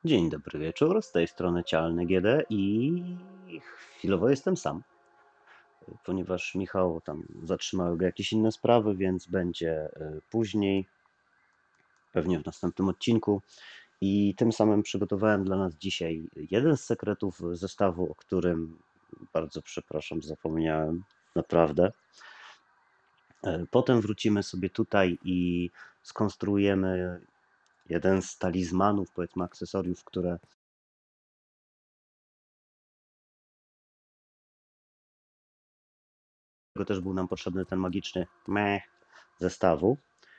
Dzień dobry wieczór, z tej strony Cialny GD i chwilowo jestem sam, ponieważ Michał tam zatrzymały go jakieś inne sprawy, więc będzie później, pewnie w następnym odcinku. I tym samym przygotowałem dla nas dzisiaj jeden z sekretów zestawu, o którym bardzo przepraszam, zapomniałem, naprawdę. Potem wrócimy sobie tutaj i skonstruujemy jeden z talizmanów, powiedzmy akcesoriów, które też był nam potrzebny ten magiczny mech zestawu.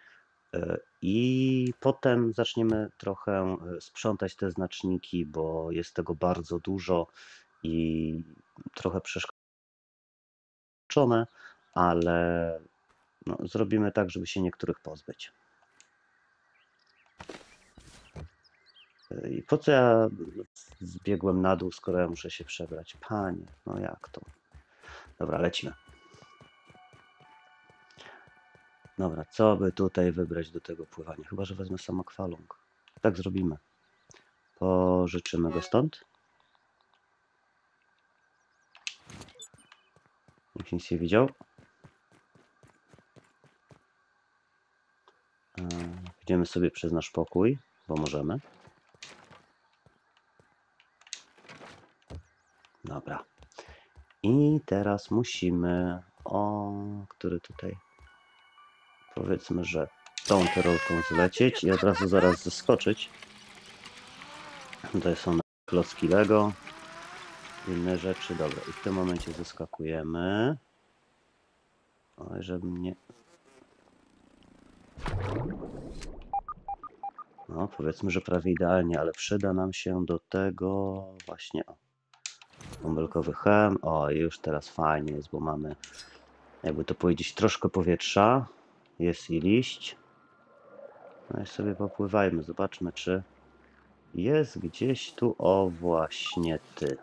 I potem zaczniemy trochę sprzątać te znaczniki, bo jest tego bardzo dużo i trochę przeszkodzone, ale no, zrobimy tak, żeby się niektórych pozbyć. I po co ja zbiegłem na dół, skoro ja muszę się przebrać? Panie, no jak to? Dobra, lecimy. Dobra, co by tutaj wybrać do tego pływania? Chyba że wezmę samokwalung. Tak zrobimy. Pożyczymy go stąd. Nikt nic nie widział. Idziemy sobie przez nasz pokój, bo możemy. Dobra. I teraz musimy... który tutaj... Powiedzmy, że tą tyrolką zlecieć i od razu zaraz zeskoczyć. To są klocki Lego. Inne rzeczy. Dobra, i w tym momencie zeskakujemy. Oj, żeby mnie... No, powiedzmy, że prawie idealnie, ale przyda nam się do tego właśnie... Bąbelkowy hem. O, już teraz fajnie jest, bo mamy, jakby to powiedzieć, troszkę powietrza. Jest i liść. No i sobie popływajmy. Zobaczmy, czy jest gdzieś tu. O, właśnie ty.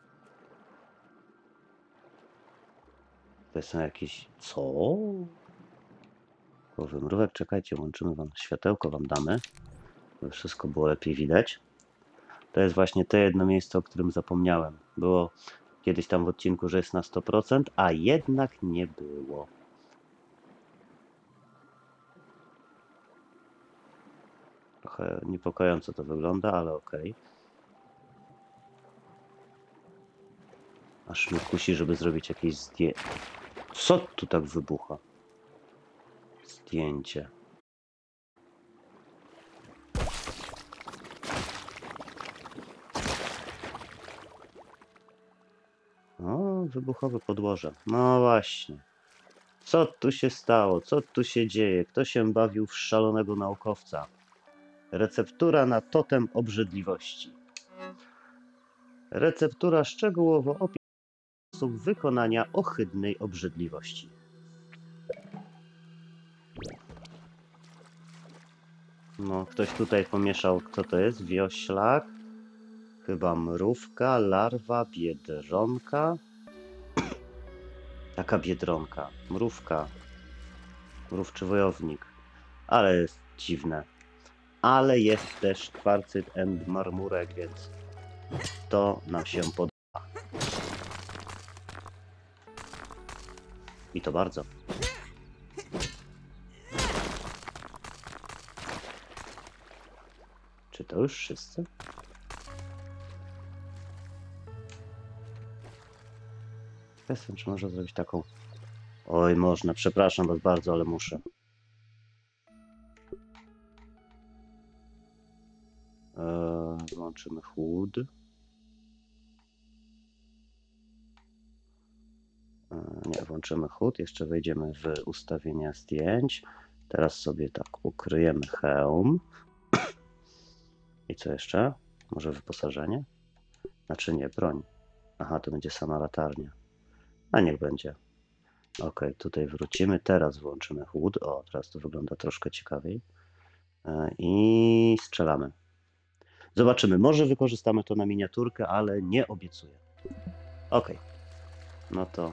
To są jakieś... Co? Wymrówek, czekajcie, łączymy wam światełko, wam damy, żeby wszystko było lepiej widać. To jest właśnie to jedno miejsce, o którym zapomniałem. Było kiedyś tam w odcinku, że jest na 100%, a jednak nie było. Trochę niepokojąco to wygląda, ale okej. Aż mnie kusi, żeby zrobić jakieś zdjęcie. Co tu tak wybucha? Zdjęcie. O, wybuchowe podłoże. No właśnie. Co tu się stało? Co tu się dzieje? Kto się bawił w szalonego naukowca? Receptura na totem obrzydliwości. Receptura szczegółowo opisuje sposób wykonania ohydnej obrzydliwości. No, ktoś tutaj pomieszał, kto to jest? Wioślak. Chyba mrówka, larwa, biedronka. Taka biedronka. Mrówka. Mrówczy wojownik. Ale jest dziwne. Ale jest też kwarcyt and marmurek, więc to nam się podoba. I to bardzo. Czy to już wszyscy? Jestem, czy można zrobić taką... Oj, można. Przepraszam was bardzo, ale muszę. Włączymy chłód. Nie, włączymy chłód. Jeszcze wejdziemy w ustawienia zdjęć. Teraz sobie tak ukryjemy hełm. I co jeszcze? Może wyposażenie? Znaczy nie, broń. Aha, to będzie sama latarnia. A niech będzie. Ok, tutaj wrócimy. Teraz włączymy chłód. O, teraz to wygląda troszkę ciekawiej. I strzelamy. Zobaczymy. Może wykorzystamy to na miniaturkę, ale nie obiecuję. Ok. No to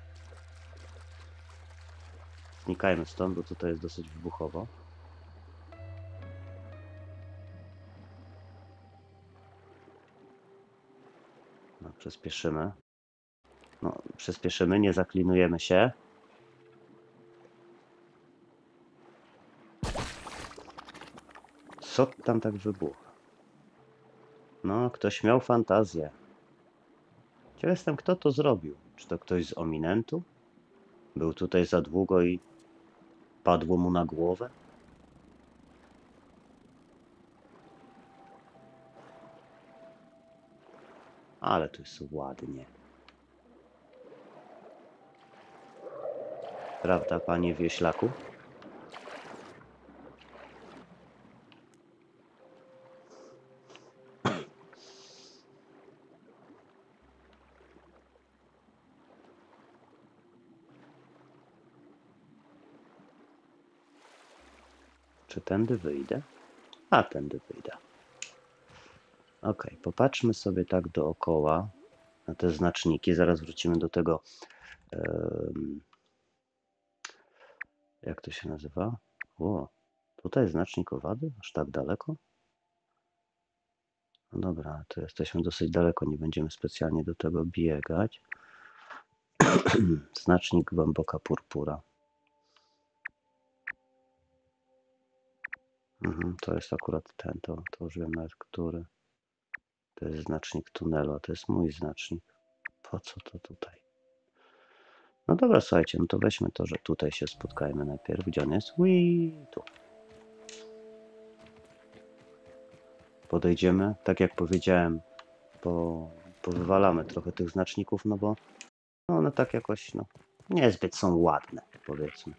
znikajmy stąd, bo tutaj jest dosyć wybuchowo. Przyspieszymy. No, przyspieszymy, nie zaklinujemy się. Co tam tak wybucha? No, ktoś miał fantazję. Ciekaw jestem, kto to zrobił. Czy to ktoś z ominentu? Był tutaj za długo i padło mu na głowę? Ale tu jest ładnie. Prawda, panie wieślaku? Czy tędy wyjdę? A, tędy wyjdę. Ok, popatrzmy sobie tak dookoła na te znaczniki. Zaraz wrócimy do tego. Jak to się nazywa? O, tutaj znacznik owady? Aż tak daleko? No dobra, to jesteśmy dosyć daleko, nie będziemy specjalnie do tego biegać. Znacznik głęboka purpura. To jest akurat ten, to już wiem nawet który. To jest znacznik tunelu, a to jest mój znacznik. Po co to tutaj? No dobra, słuchajcie, no to weźmy to, że tutaj się spotkajmy najpierw. Gdzie on jest? Tu. Podejdziemy, tak jak powiedziałem, powywalamy trochę tych znaczników, no bo one tak jakoś, no, niezbyt są ładne, powiedzmy.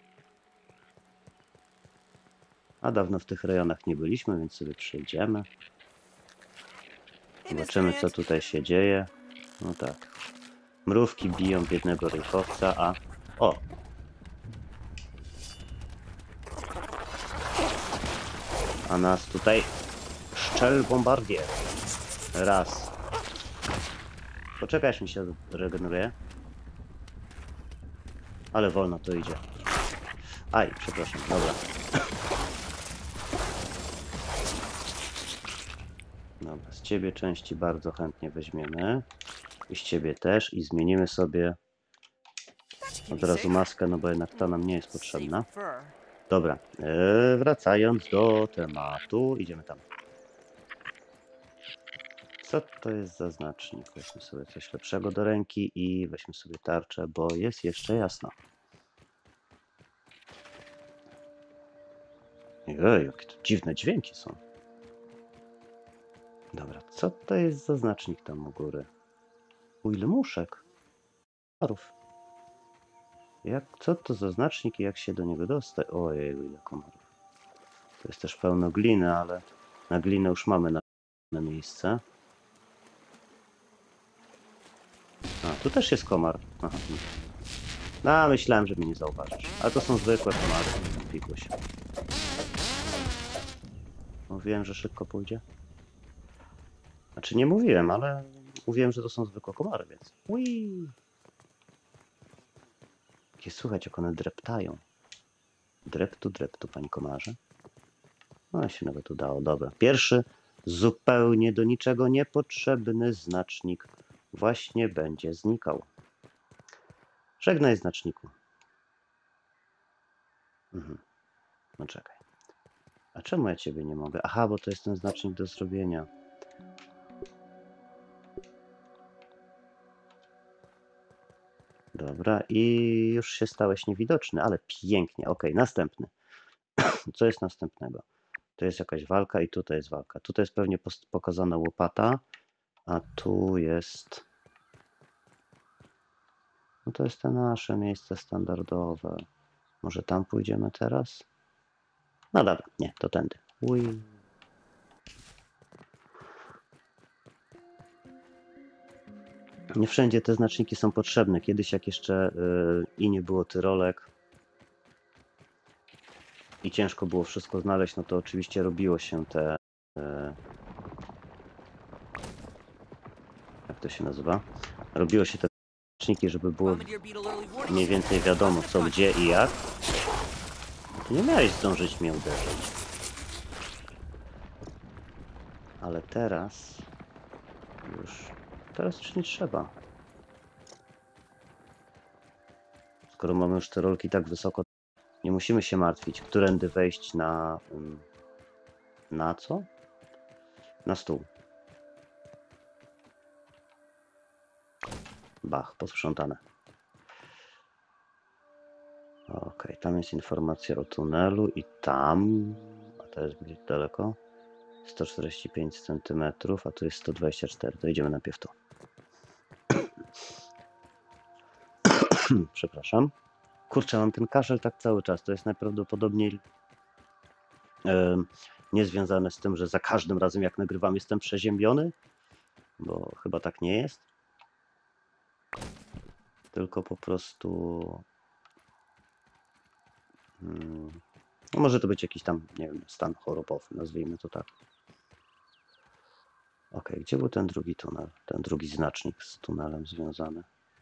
A dawno w tych rejonach nie byliśmy, więc sobie przejdziemy. Zobaczymy, co tutaj się dzieje. No tak. Mrówki biją biednego rynkowca, a... O! A nas tutaj szczel bombardier. Raz. Poczekaj, aż mi się regeneruje. Ale wolno to idzie. Aj, przepraszam, dobra. Dobra, z ciebie części bardzo chętnie weźmiemy. I z ciebie też. I zmienimy sobie od razu maskę, no bo jednak ta nam nie jest potrzebna. Dobra, wracając do tematu, idziemy tam. Co to jest za znacznik? Weźmy sobie coś lepszego do ręki i weźmy sobie tarczę, bo jest jeszcze jasno. Ej, jakie to dziwne dźwięki są. Dobra, co to jest za znacznik tam u góry? Ile muszek? Komarów. Co to za znacznik i jak się do niego dostać? Ojej, ile komarów. To jest też pełno gliny, ale na glinę już mamy na miejsce. A, tu też jest komar. Aha. No, myślałem, że mnie nie zauważysz. Ale to są zwykłe komary. Pikuś. Mówiłem, że szybko pójdzie. Znaczy nie mówiłem, ale mówiłem, że to są zwykłe komary, więc... Ui. Jakie słychać, jak one dreptają. Dreptu, pani komarze. No się nawet udało, dobra. Pierwszy, zupełnie do niczego niepotrzebny znacznik właśnie będzie znikał. Żegnaj, znaczniku. No czekaj. A czemu ja ciebie nie mogę? Aha, bo to jest ten znacznik do zrobienia. Dobra, i już się stałeś niewidoczny, ale pięknie. Ok, następny. Co jest następnego? To jest jakaś walka i tutaj jest walka. Tutaj jest pewnie pokazana łopata, a tu jest... No to jest to nasze miejsce standardowe. Może tam pójdziemy teraz? No dobra, nie, to tędy. Ui. Nie wszędzie te znaczniki są potrzebne. Kiedyś jak jeszcze i nie było tyrolek i ciężko było wszystko znaleźć, no to oczywiście robiło się te... jak to się nazywa? Robiło się te znaczniki, żeby było mniej więcej wiadomo co, gdzie i jak. Ty nie miałeś zdążyć mnie uderzyć. Ale teraz już Teraz już nie trzeba. Skoro mamy już te rolki tak wysoko, nie musimy się martwić, którędy wejść na... Na co? Na stół. Bach, posprzątane. Ok, tam jest informacja o tunelu i tam... A to jest gdzieś daleko. 145 cm, a tu jest 124. To idziemy najpierw tu. Przepraszam. Kurczę, mam ten kaszel tak cały czas. To jest najprawdopodobniej niezwiązane z tym, że za każdym razem jak nagrywam jestem przeziębiony, bo chyba tak nie jest. Tylko po prostu... No może to być jakiś tam, nie wiem, stan chorobowy, nazwijmy to tak. Ok, gdzie był ten drugi tunel? Ten drugi znacznik z tunelem związany.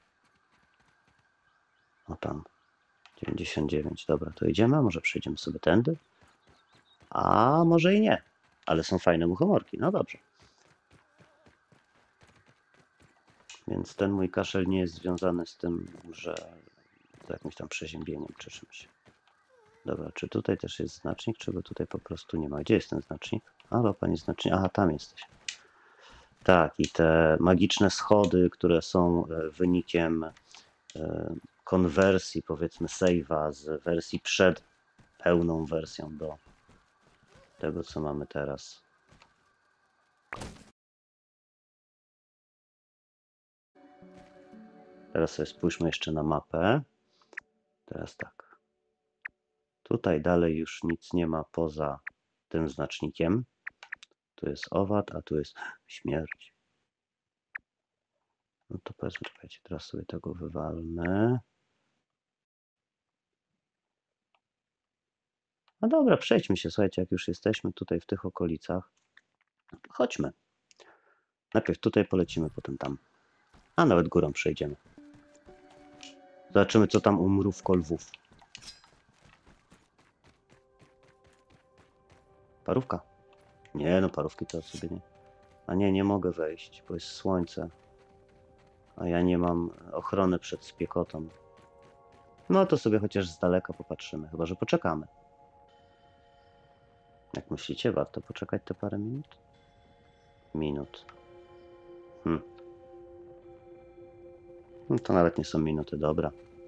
O tam. 99. Dobra, to idziemy, a może przejdziemy sobie tędy? A może i nie. Ale są fajne muchomorki, no dobrze. Więc ten mój kaszel nie jest związany z tym, że z jakimś tam przeziębieniem czy czymś. Dobra, czy tutaj też jest znacznik, czy go tutaj po prostu nie ma? Gdzie jest ten znacznik? Halo, panie znacznik. Aha, tam jesteś. Tak, i te magiczne schody, które są wynikiem konwersji, powiedzmy, save'a z wersji przed pełną wersją do tego, co mamy teraz. Teraz sobie spójrzmy jeszcze na mapę. Teraz tak. Tutaj dalej już nic nie ma poza tym znacznikiem. Tu jest owad, a tu jest śmierć. No to powiedzmy, czekajcie, teraz sobie tego wywalmy. No dobra, przejdźmy się, słuchajcie, jak już jesteśmy tutaj w tych okolicach, to chodźmy. Najpierw tutaj polecimy, potem tam. A nawet górą przejdziemy. Zobaczymy, co tam u mrówko lwów. Parówka? Nie, no parówki to sobie nie. A nie, nie mogę wejść, bo jest słońce. A ja nie mam ochrony przed spiekotą. No to sobie chociaż z daleka popatrzymy, chyba że poczekamy. Jak myślicie, warto poczekać te parę minut? No to nawet nie są minuty, dobra.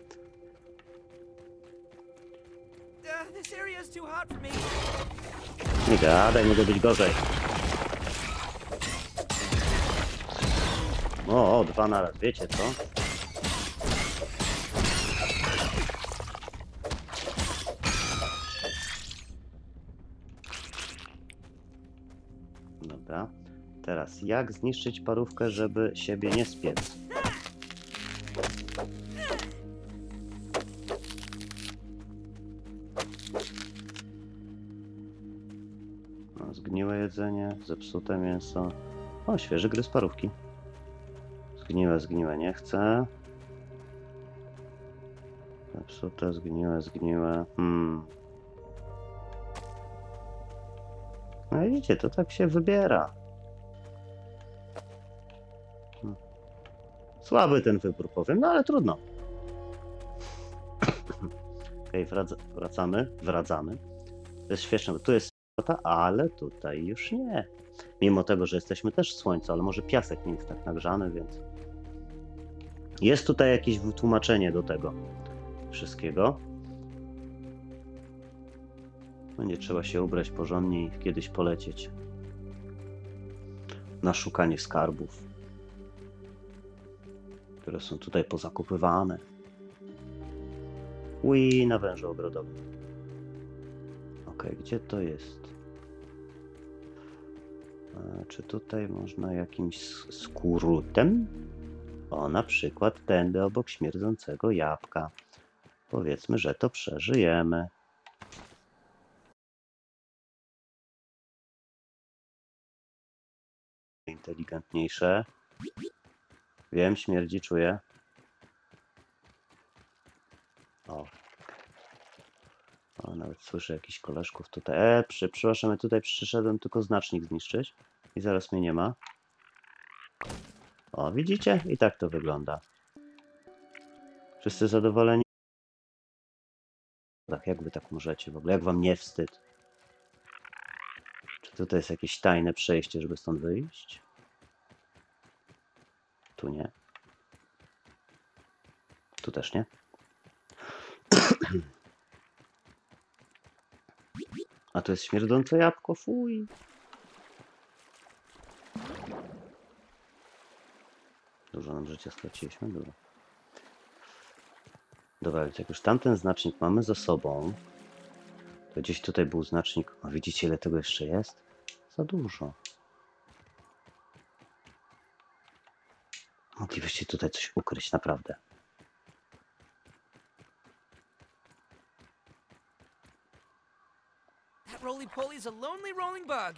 Nie gadaj, mogło być gorzej. O, dwa naraz, wiecie co? Dobra. Teraz, jak zniszczyć parówkę, żeby siebie nie spiec? No, zgniłe jedzenie, zepsute mięso. O, świeży gryz parówki. Zgniłe, nie chcę. Zepsute, zgniłe. No widzicie, to tak się wybiera. Słaby ten wybór, powiem, no ale trudno. Okej, wracamy. To jest świetne, bo tu jest słota, ale tutaj już nie. Mimo tego, że jesteśmy też w słońcu, ale może piasek nie jest tak nagrzany, więc... Jest tutaj jakieś wytłumaczenie do tego wszystkiego. Będzie trzeba się ubrać porządnie i kiedyś polecieć na szukanie skarbów, które są tutaj pozakupywane. Na wężu ogrodowym. Okej, gdzie to jest? Czy tutaj można jakimś skrótem? O, na przykład tędy obok śmierdzącego jabłka. Powiedzmy, że to przeżyjemy. Inteligentniejsze. Wiem, śmierdzi, czuję. O, nawet słyszę jakichś koleżków tutaj. Przepraszam, ja tutaj przyszedłem tylko znacznik zniszczyć i zaraz mnie nie ma. O, widzicie? I tak to wygląda. Wszyscy zadowoleni? Tak, jak wy tak możecie w ogóle? Jak wam nie wstyd? Czy tutaj jest jakieś tajne przejście, żeby stąd wyjść? Tu nie. Tu też nie. A to jest śmierdzące jabłko, fuj. Dużo nam życia straciliśmy, dużo. Dobra, więc jak już tamten znacznik mamy za sobą, to gdzieś tutaj był znacznik. A widzicie, ile tego jeszcze jest? Za dużo. Moglibyście tutaj coś ukryć, naprawdę. That roly-poly's a lonely rolling bug.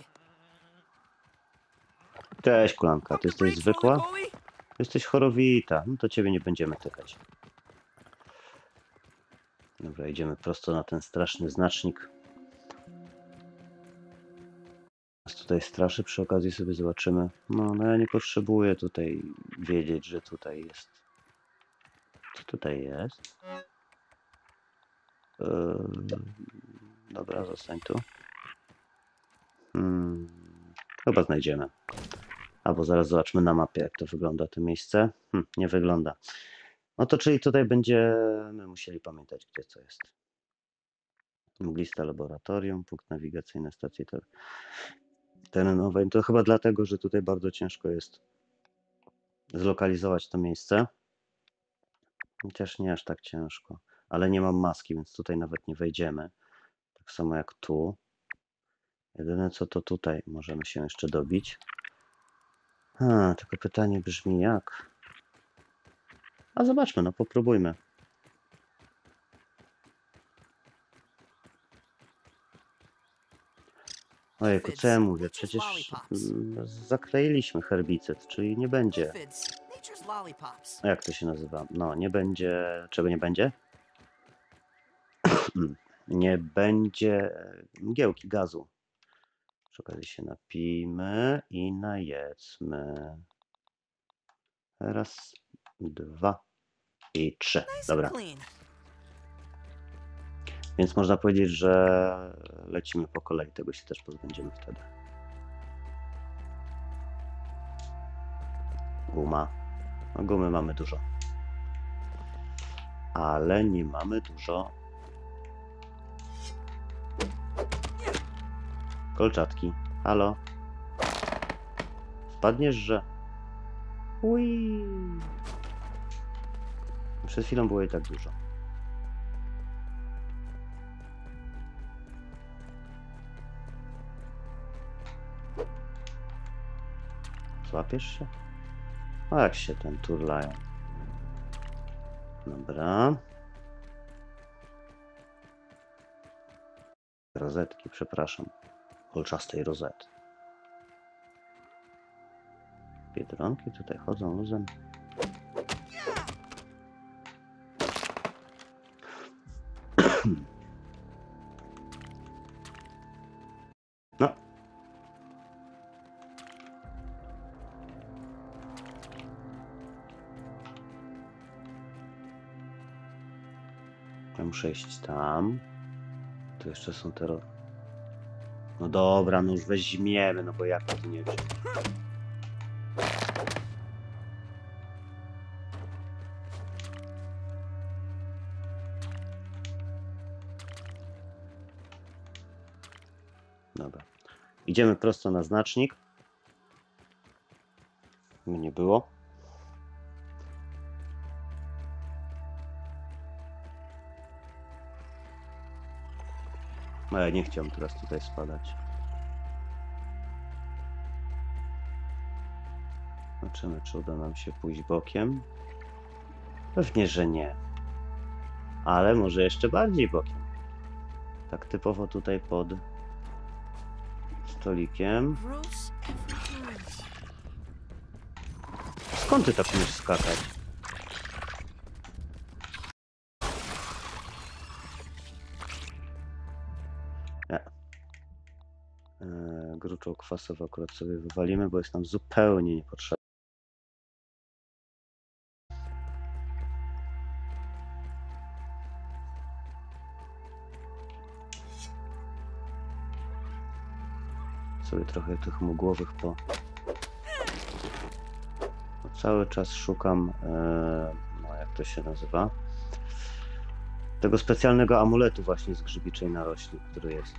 Cześć, Kulanka. Pump Ty the jesteś brakes, zwykła? roly-poly. Jesteś chorowita. No to ciebie nie będziemy tykać. Dobra, idziemy prosto na ten straszny znacznik. Nas tutaj straszy, przy okazji sobie zobaczymy. No ja nie potrzebuję tutaj wiedzieć, że tutaj jest. Co tutaj jest? Dobra, zostań tu. Chyba znajdziemy. Albo zaraz zobaczmy na mapie, jak to wygląda to miejsce. Nie wygląda. No to czyli tutaj będziemy musieli pamiętać, gdzie co jest. Mgliste laboratorium, punkt nawigacyjny stacji terenowej. To chyba dlatego, że tutaj bardzo ciężko jest zlokalizować to miejsce. Chociaż nie aż tak ciężko. Ale nie mam maski, więc tutaj nawet nie wejdziemy. Tak samo jak tu. Jedyne co to tutaj możemy się jeszcze dobić. Tylko pytanie brzmi jak? A zobaczmy, no popróbujmy. Ojejku, co ja mówię? Przecież zakleiliśmy herbicyd, czyli nie będzie. Aphids, nature's lollipops. Jak to się nazywa? No, nie będzie. Czego nie będzie? Nie będzie mgiełki gazu. Przy okazji się napijmy i najedzmy. Raz, dwa i trzy. Nice and Dobra. clean. Więc można powiedzieć, że lecimy po kolei. Tego się też pozbędziemy wtedy. Guma. No, gumy mamy dużo. Ale nie mamy dużo kolczatki. Halo? Wpadniesz, że... Ui. Przed chwilą było jej tak dużo. Złapiesz się? O, jak się ten turlają. Dobra. Rozetki, przepraszam. Kolczastej rozety. Biedronki tutaj chodzą luzem. No. Ja muszę iść tam. Tu jeszcze są te... No dobra, no już weźmiemy, no bo jak to nie wiem. Dobra. Idziemy prosto na znacznik. By nie było. No ja nie chciałem teraz tutaj spadać. Zobaczymy, czy uda nam się pójść bokiem. Pewnie, że nie. Ale może jeszcze bardziej bokiem. Tak typowo tutaj pod stolikiem. Gross every time. Skąd ty tak umiesz skakać? Nie. Gruczoł kwasowy akurat sobie wywalimy, bo jest nam zupełnie niepotrzebny. sobie trochę tych mgłowych cały czas szukam, no jak to się nazywa, tego specjalnego amuletu właśnie z grzybiczej narośli, który jest.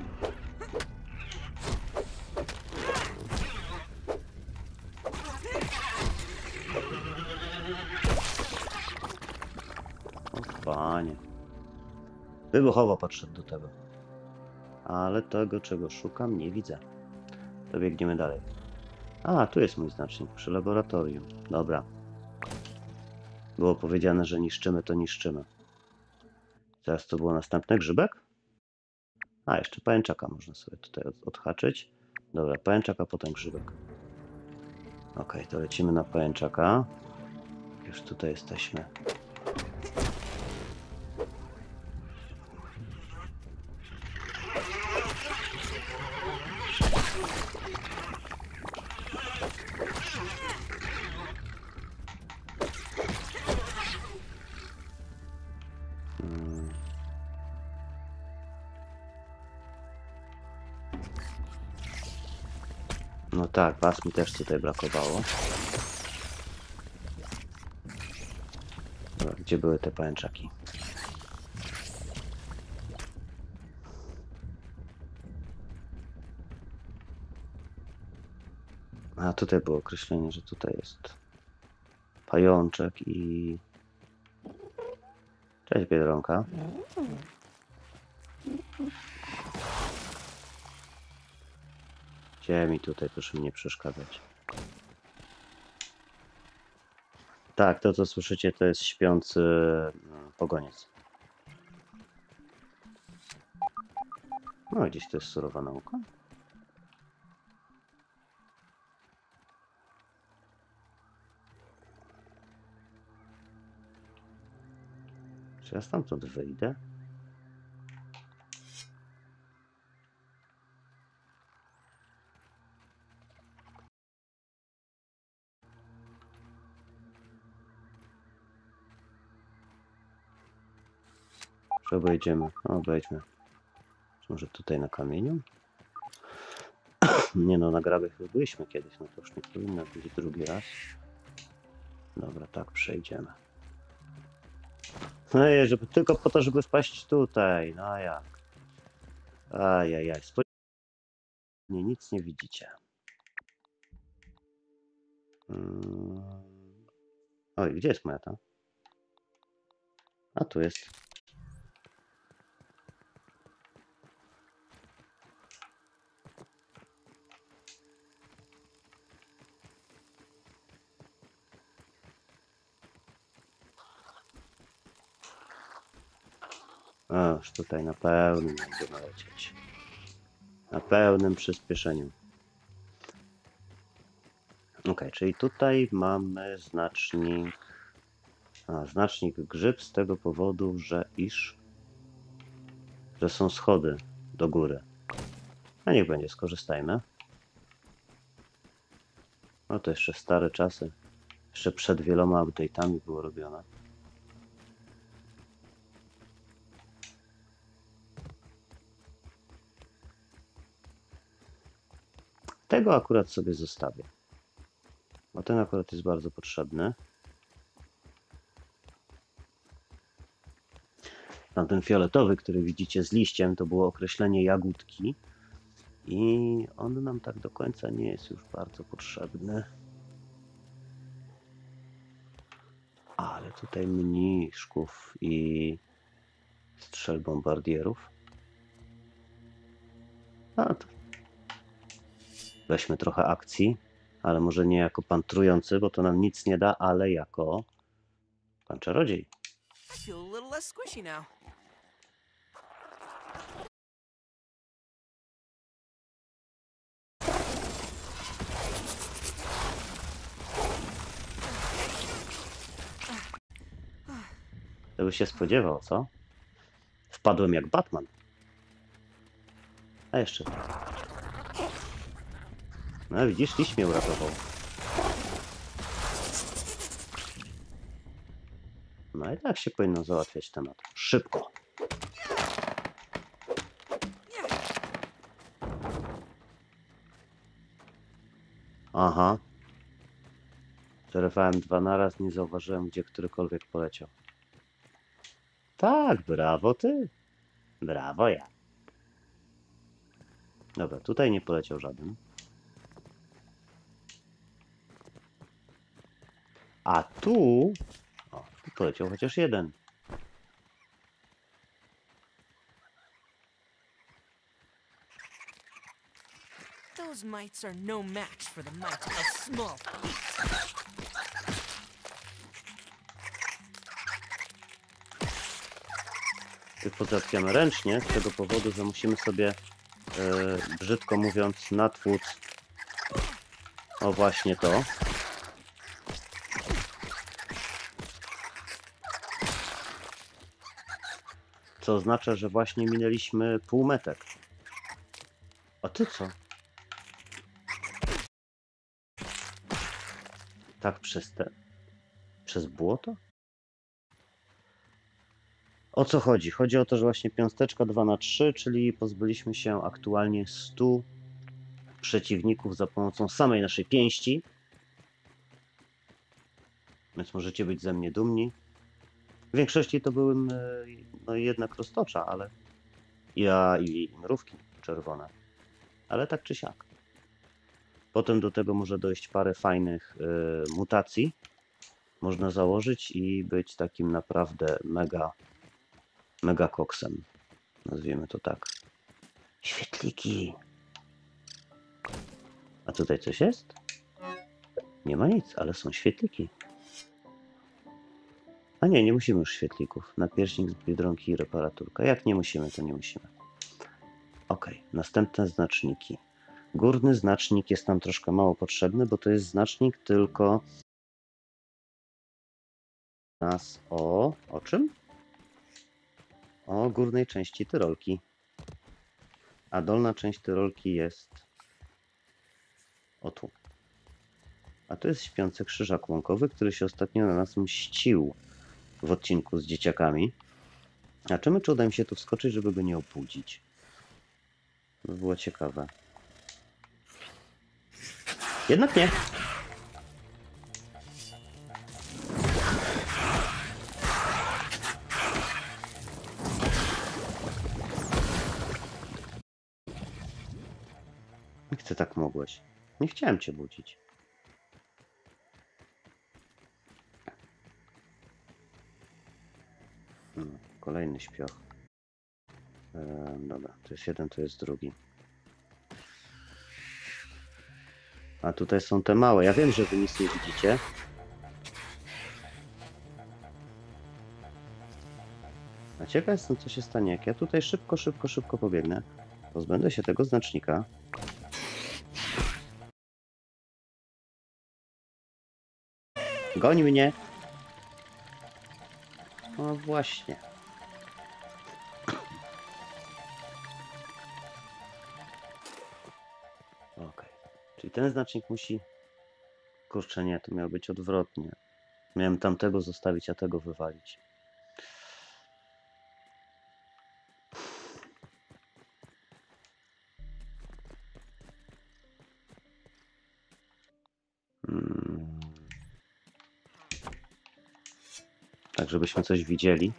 O panie. Wybuchowo podszedł do tego. Ale tego, czego szukam, nie widzę. To biegniemy dalej. A, tu jest mój znacznik, przy laboratorium. Dobra. Było powiedziane, że niszczymy, to niszczymy. Teraz to było następny grzybek? A, jeszcze pajęczaka można sobie tutaj odhaczyć. Dobra, pajęczaka, potem grzybek. Ok, to lecimy na pajęczaka. Już tutaj jesteśmy. No tak, was mi też tutaj brakowało. Dobra, gdzie były te pajęczaki? A tutaj było określenie, że tutaj jest pajączek i... Cześć, Biedronka. Gdzie mi tutaj, proszę mi nie przeszkadzać. Tak, to co słyszycie, to jest śpiący pogoniec. No, gdzieś to jest surowa nauka. Czy ja stamtąd wyjdę? Czy obejdziemy? No, obejdźmy. Czy może tutaj na kamieniu? Nie no, na grabie chyba byliśmy kiedyś, no to już nie powinno być drugi raz. Dobra, tak przejdziemy. No i żeby tylko po to, żeby wpaść tutaj, no jak? Ajajaj, spokojnie, nic nie widzicie. Oj, gdzie jest moja ta? A tu jest. Już tutaj na pełnym będziemy lecieć. Na pełnym przyspieszeniu. Ok, czyli tutaj mamy znacznik. Znacznik grzyb z tego powodu, że są schody do góry. A niech będzie, skorzystajmy. No to jeszcze stare czasy. Jeszcze przed wieloma update'ami było robione. Tego akurat sobie zostawię. Bo ten akurat jest bardzo potrzebny. Ten fioletowy, który widzicie z liściem, to było określenie jagódki. I on nam tak do końca nie jest już bardzo potrzebny. Ale tutaj mniszków i strzel bombardierów. A to weźmy trochę akcji, ale może nie jako pan trujący, bo to nam nic nie da, ale jako pan czarodziej. I feel a little less squishy now. To by się spodziewał, co? Wpadłem jak Batman. A jeszcze. No widzisz, liść mnie uratował. No i tak się powinno załatwiać temat. Szybko. Aha. Przerwałem dwa naraz, nie zauważyłem, gdzie którykolwiek poleciał. Tak, brawo ty. Brawo ja. Dobra, tutaj nie poleciał żaden. A tu... O, tu poleciał chociaż jeden. Those mites are no match for the might of small feet. Tych pozałatwiamy ręcznie, z tego powodu, że musimy sobie, brzydko mówiąc, natłuc. O, właśnie to. Co oznacza, że właśnie minęliśmy półmetek. A ty co? Tak przez błoto? O co chodzi? Chodzi o to, że właśnie piąsteczka 2×3, czyli pozbyliśmy się aktualnie 100 przeciwników za pomocą samej naszej pięści. Więc możecie być ze mnie dumni. W większości to były no jednak roztocza, ale i mrówki czerwone. Ale tak czy siak. Potem do tego może dojść parę fajnych mutacji. Można założyć i być takim naprawdę mega koksem. Nazwijmy to tak. Świetliki. A tutaj coś jest? Nie ma nic, ale są świetliki. A nie musimy już świetlików. Napierśnik z Biedronki i reparaturka. Jak nie musimy, to nie musimy. Ok, następne znaczniki. Górny znacznik jest nam troszkę mało potrzebny, bo to jest znacznik tylko nas o czym? O górnej części tyrolki. A dolna część tyrolki jest o tu. A to jest śpiący krzyżak łąkowy, który się ostatnio na nas mścił w odcinku z dzieciakami. A czy uda mi się tu wskoczyć, żeby go nie obudzić? To by było ciekawe. Jednak nie. Jak ty tak mogłeś? Nie chciałem cię budzić. Kolejny śpioch. Dobra, to jest jeden, to jest drugi. A tutaj są te małe. Ja wiem, że wy nic nie widzicie. A ciekaw jestem, co się stanie, jak ja tutaj szybko pobiegnę. Pozbędę się tego znacznika. Goń mnie! No właśnie. Ok. Czyli ten znacznik musi... Kurczę, nie, to miało być odwrotnie. Miałem tamtego zostawić, a tego wywalić. Tak, żebyśmy coś widzieli.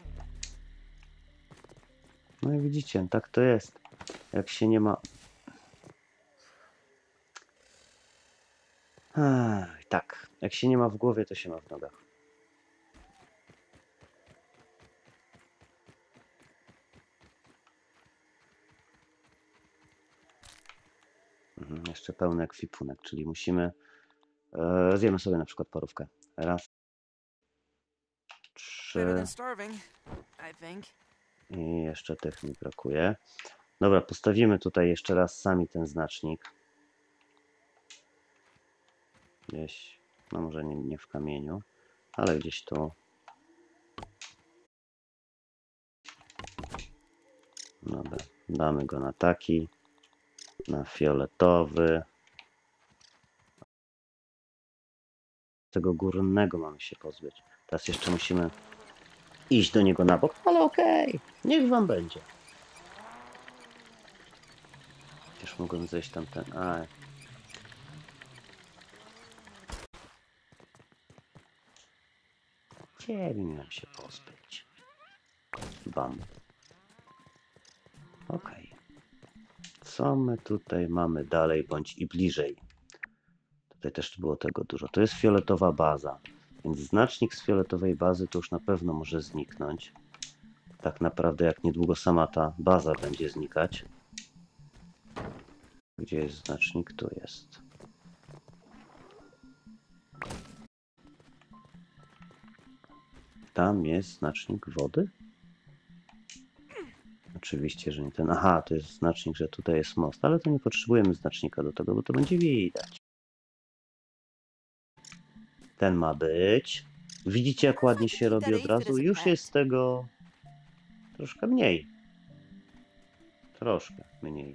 No i widzicie, tak to jest. Jak się nie ma... tak, jak się nie ma w głowie, to się ma w nogach. Jeszcze pełny ekwipunek, czyli musimy... zjemy sobie na przykład parówkę. Raz, Better 3 than starving, I think. i jeszcze tych mi brakuje. Dobra, postawimy tutaj jeszcze raz sami ten znacznik. Gdzieś, no może nie w kamieniu, ale gdzieś tu. Dobra, damy go na taki, na fioletowy. Tego górnego mamy się pozbyć. Teraz jeszcze musimy iść do niego na bok, ale okej, niech wam będzie. Przecież mogłem zejść tamten. ciebie miałem się pozbyć. Bam. Okej. Co my tutaj mamy dalej, bądź i bliżej? Tutaj też było tego dużo. To jest fioletowa baza, więc znacznik z fioletowej bazy to już na pewno może zniknąć. Tak naprawdę jak niedługo sama ta baza będzie znikać. Gdzie jest znacznik? Tu jest. Tam jest znacznik wody? Oczywiście, że nie ten. Aha, to jest znacznik, że tutaj jest most, ale to nie potrzebujemy znacznika do tego, bo to będzie widać. Ten ma być. Widzicie, jak ładnie się robi od razu? Już jest z tego troszkę mniej. Troszkę mniej.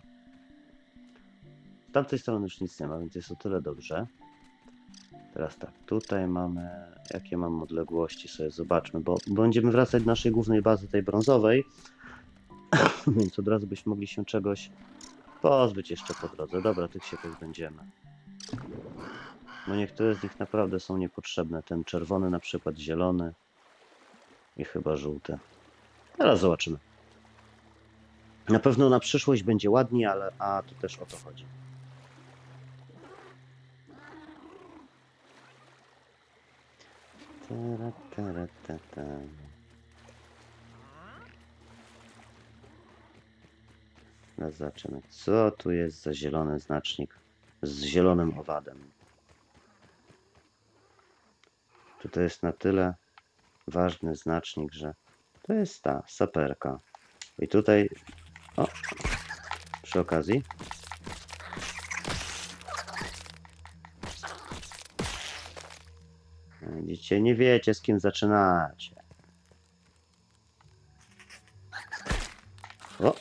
Z tamtej strony już nic nie ma, więc jest o tyle dobrze. Teraz tak, tutaj mamy... Jakie mam odległości sobie zobaczmy, bo będziemy wracać do naszej głównej bazy, tej brązowej. Więc od razu byśmy mogli się czegoś pozbyć jeszcze po drodze. Dobra, tych się pozbędziemy. Bo niektóre z nich naprawdę są niepotrzebne. Ten czerwony na przykład, zielony i chyba żółty. Teraz zobaczymy. Na pewno na przyszłość będzie ładniej, ale to też o to chodzi. Teraz zobaczymy, co tu jest za zielony znacznik z zielonym owadem. To jest na tyle ważny znacznik, że to jest ta saperka. I tutaj, o, przy okazji, widzicie, nie wiecie, z kim zaczynacie. O!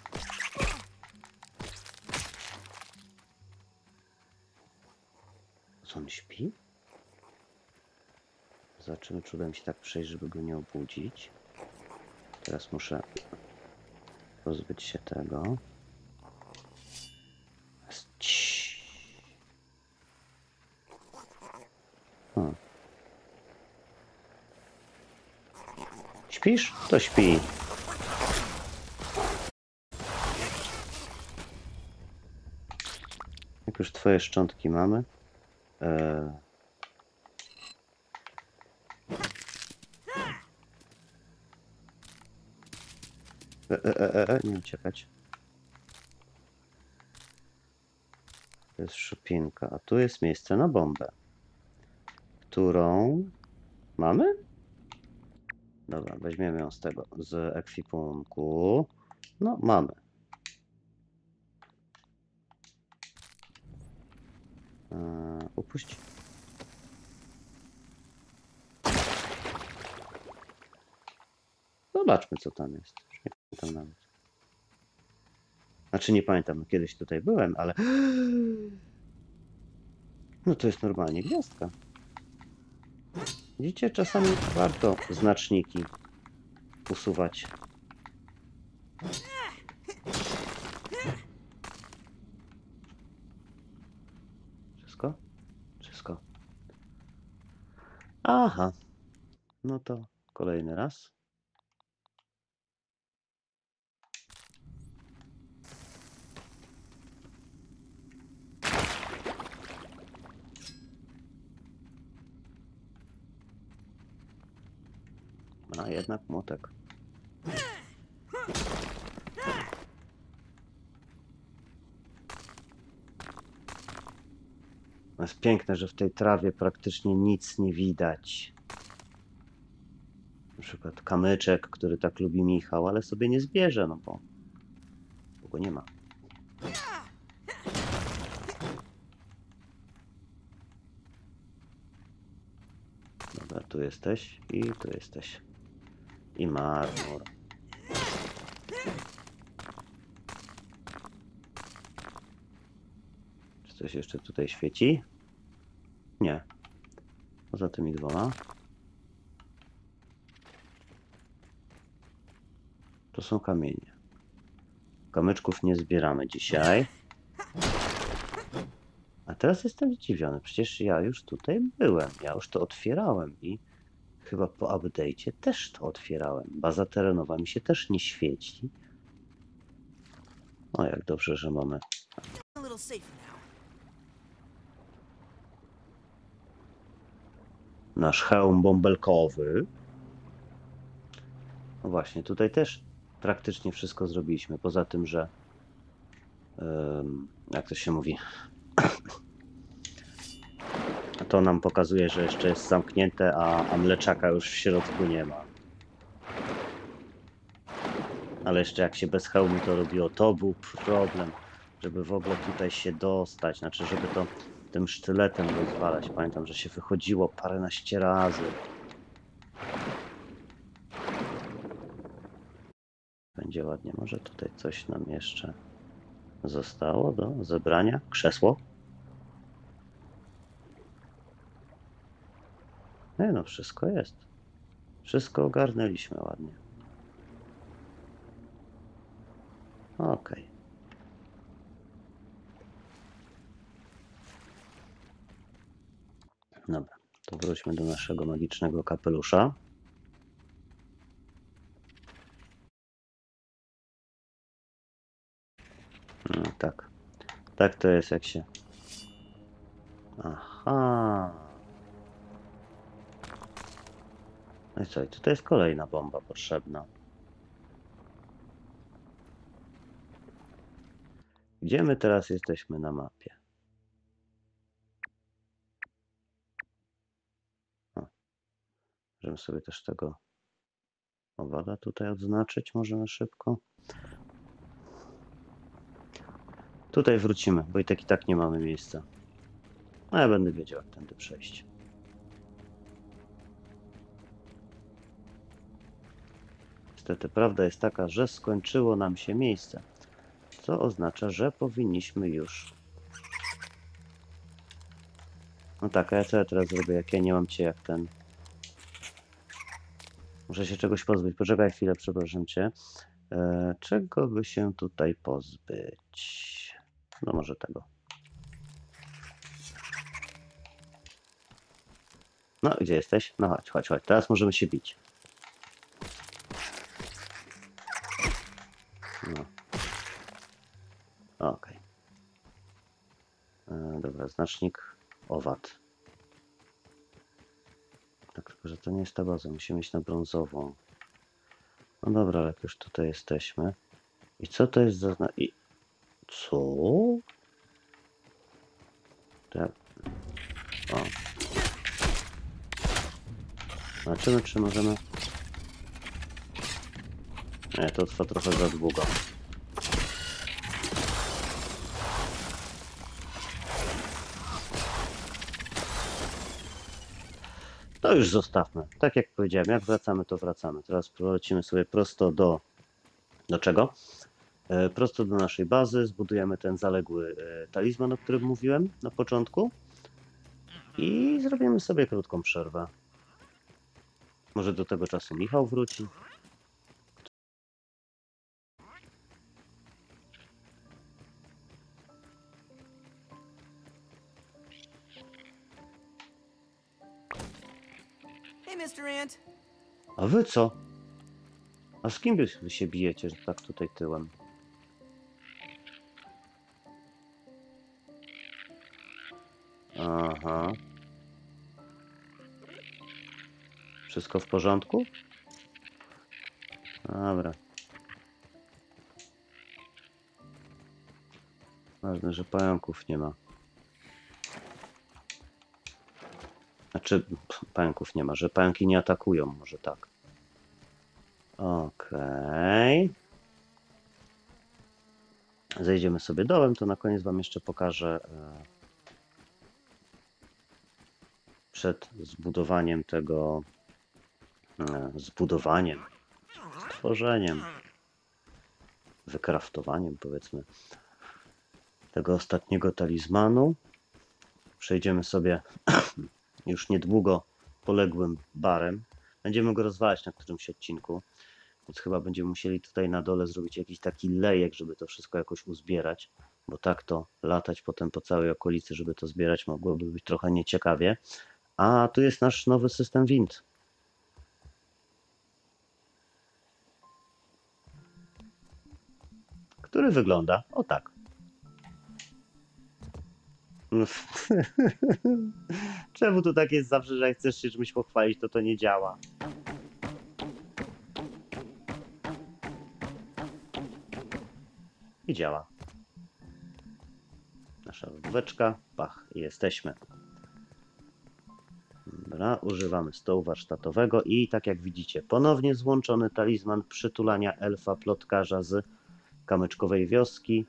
Co, on śpi? Zobaczymy, czy uda mi się tak przejść, żeby go nie obudzić. Teraz muszę pozbyć się tego. O. Śpisz? To śpi. Jak już twoje szczątki mamy. Nie uciekać. To jest szupinka, a tu jest miejsce na bombę, którą mamy? Dobra, weźmiemy ją z tego, z ekwipunku. No, mamy. Upuść. Zobaczmy, co tam jest. Nie pamiętam nawet. Znaczy, nie pamiętam, kiedyś tutaj byłem, ale... No to jest normalnie gwiazdka. Widzicie, czasami warto znaczniki usuwać. Wszystko? Wszystko. Aha. No to kolejny raz. A jednak młotek. Jest piękne, że w tej trawie praktycznie nic nie widać. Na przykład kamyczek, który tak lubi Michał, ale sobie nie zbierze, no bo go nie ma. Dobra, tu jesteś i tu jesteś. I marmur. Czy coś jeszcze tutaj świeci? Nie. Poza tymi dwoma. To są kamienie. Kamyczków nie zbieramy dzisiaj. A teraz jestem zdziwiony. Przecież ja już tutaj byłem. Ja już to otwierałem i Chyba po update'cie też to otwierałem. Baza terenowa mi się też nie świeci. O, jak dobrze, że mamy A little safer now. nasz hełm bąbelkowy. No właśnie, tutaj też praktycznie wszystko zrobiliśmy. Poza tym, że jak to się mówi, to nam pokazuje, że jeszcze jest zamknięte, a mleczaka już w środku nie ma. Ale jeszcze jak się bez hełmu to robiło, to był problem, żeby w ogóle tutaj się dostać. Znaczy, żeby to tym sztyletem rozwalać. Pamiętam, że się wychodziło paręnaście razy. Będzie ładnie. Może tutaj coś nam jeszcze zostało do zebrania? Krzesło? Nie no, wszystko jest. Wszystko ogarnęliśmy ładnie. Okej. Dobra, to wróćmy do naszego magicznego kapelusza. No, tak. Tak to jest, jak się... Aha. No i co? I tutaj jest kolejna bomba potrzebna. Gdzie my teraz jesteśmy na mapie? O, możemy sobie też tego owada tutaj odznaczyć, może na szybko. Tutaj wrócimy, bo i tak nie mamy miejsca. A ja będę wiedział, jak tędy przejść. Niestety prawda jest taka, że skończyło nam się miejsce. Co oznacza, że powinniśmy już... No tak, a ja co ja teraz zrobię, jak ja nie mam cię jak ten... Muszę się czegoś pozbyć. Poczekaj chwilę, przepraszam cię. Czego by się tutaj pozbyć? No może tego. No, gdzie jesteś? No chodź, chodź, chodź. Teraz możemy się bić. No. Okej. Dobra, znacznik owad. Tak, tylko że to nie jest ta baza. Musimy iść na brązową. No dobra, ale jak już tutaj jesteśmy. I co to jest za znak? I... Co? Tak. O. Zobaczymy, czy możemy... Nie, to trwa trochę za długo. To już zostawmy. Tak jak powiedziałem, jak wracamy, to wracamy. Teraz polecimy sobie prosto do... Do czego? Prosto do naszej bazy. Zbudujemy ten zaległy talizman, o którym mówiłem na początku. I zrobimy sobie krótką przerwę. Może do tego czasu Michał wróci. Hey, Mr. Ant. A wy co? A z kim wy się bijecie, że tak tutaj tyłem? Aha. Wszystko w porządku? Dobra. Ważne, że pająków nie ma. Znaczy, pająków nie ma, że pająki nie atakują, może tak. Okej. Zejdziemy sobie dołem, to na koniec wam jeszcze pokażę przed zbudowaniem tego, stworzeniem, wykraftowaniem, powiedzmy, tego ostatniego talizmanu. Przejdziemy sobie już niedługo poległym barem. Będziemy go rozwalać na którymś odcinku, więc chyba będziemy musieli tutaj na dole zrobić jakiś taki lejek, żeby to wszystko jakoś uzbierać, bo tak to latać potem po całej okolicy, żeby to zbierać, mogłoby być trochę nieciekawie. A tu jest nasz nowy system wind. który wygląda o tak. Czemu tu tak jest zawsze, że jak chcesz się czymś pochwalić, to nie działa? I działa. Nasza lodóweczka, pach, i jesteśmy. Dobra, używamy stołu warsztatowego i tak jak widzicie, ponownie złączony talizman przytulania elfa plotkarza z kamyczkowej wioski.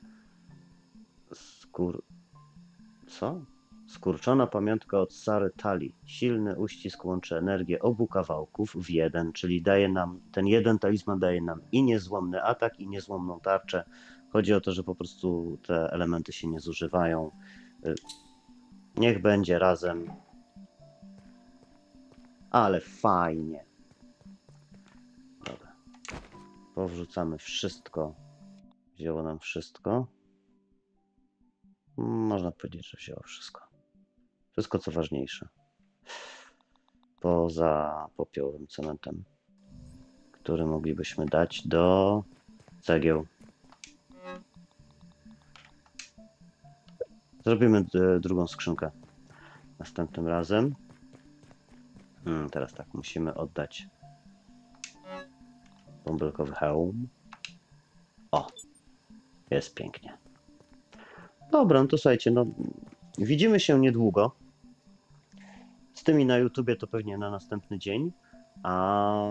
Co? Skurczona pamiątka od Sary Tali. Silny uścisk łączy energię obu kawałków w jeden, czyli daje nam, ten jeden talizman daje nam i niezłomny atak, i niezłomną tarczę. Chodzi o to, że po prostu te elementy się nie zużywają. Niech będzie razem. Ale fajnie. Dobra. Powrzucamy wszystko. Wzięło nam wszystko. Można powiedzieć, że wzięło wszystko. Wszystko co ważniejsze. Poza popiołowym cementem, który moglibyśmy dać do cegieł. Zrobimy drugą skrzynkę następnym razem. Teraz tak, musimy oddać bąbelkowy hełm. O, jest pięknie. Dobra, no to słuchajcie, no widzimy się niedługo. Z tymi na YouTubie to pewnie na następny dzień, a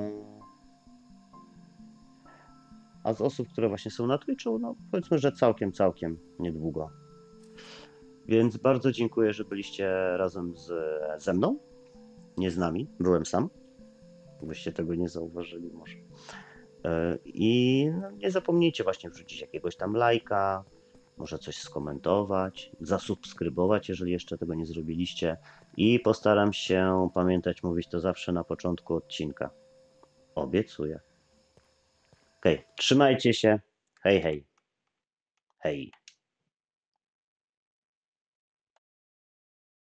z osób, które właśnie są na Twitchu, no powiedzmy, że całkiem niedługo. Więc bardzo dziękuję, że byliście razem ze mną, nie z nami, byłem sam, byście tego nie zauważyli może. I no, nie zapomnijcie właśnie wrzucić jakiegoś tam lajka, może coś skomentować, zasubskrybować, jeżeli jeszcze tego nie zrobiliście. I postaram się pamiętać mówić to zawsze na początku odcinka. Obiecuję. Okej, trzymajcie się. Hej, hej. Hej.